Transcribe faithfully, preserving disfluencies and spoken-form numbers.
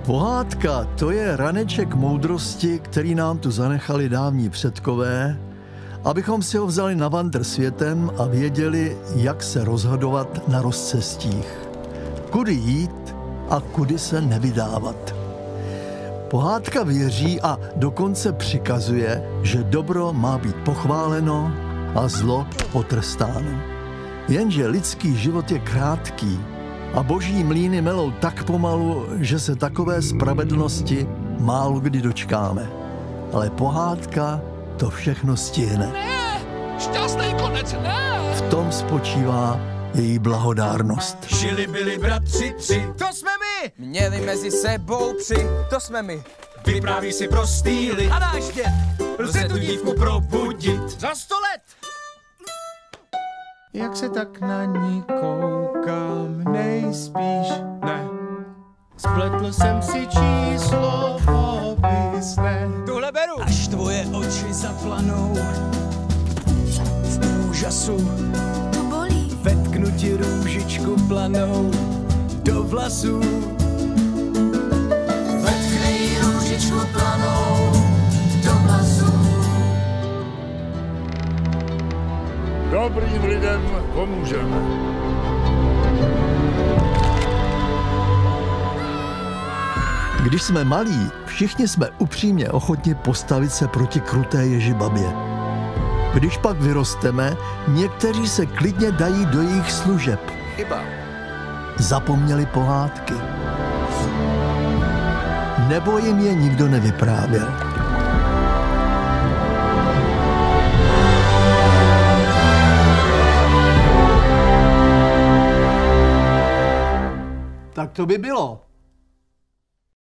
Pohádka, to je raneček moudrosti, který nám tu zanechali dávní předkové, abychom si ho vzali na vandr světem a věděli, jak se rozhodovat na rozcestích. Kudy jít a kudy se nevydávat. Pohádka věří a dokonce přikazuje, že dobro má být pochváleno a zlo potrestáno. Jenže lidský život je krátký a boží mlýny melou tak pomalu, že se takové spravedlnosti málo kdy dočkáme. Ale pohádka to všechno stihne. Ne, šťastný konec, ne! V tom spočívá její blahodárnost. Žili byli bratři tři, To jsme my! Měli mezi sebou při, to jsme my. vypráví si prostý lid. A náš děd Lze tu dívku probudit. za sto let. Jak se tak na ní koukám, nejspíš ne. Spletl jsem si číslo popisné. Tuhle beru. Až tvoje oči zaplanou v úžasu, To bolí. vetknu ti růžičku planou do vlasů. Vetknej růžičku planou do vlasů. Dobrým lidem pomůžeme. Když jsme malí, všichni jsme upřímně ochotni postavit se proti kruté ježibabě. Když pak vyrosteme, někteří se klidně dají do jejich služeb. Chyba. Zapomněli pohádky. Nebo jim je nikdo nevyprávěl. Tak to by bylo.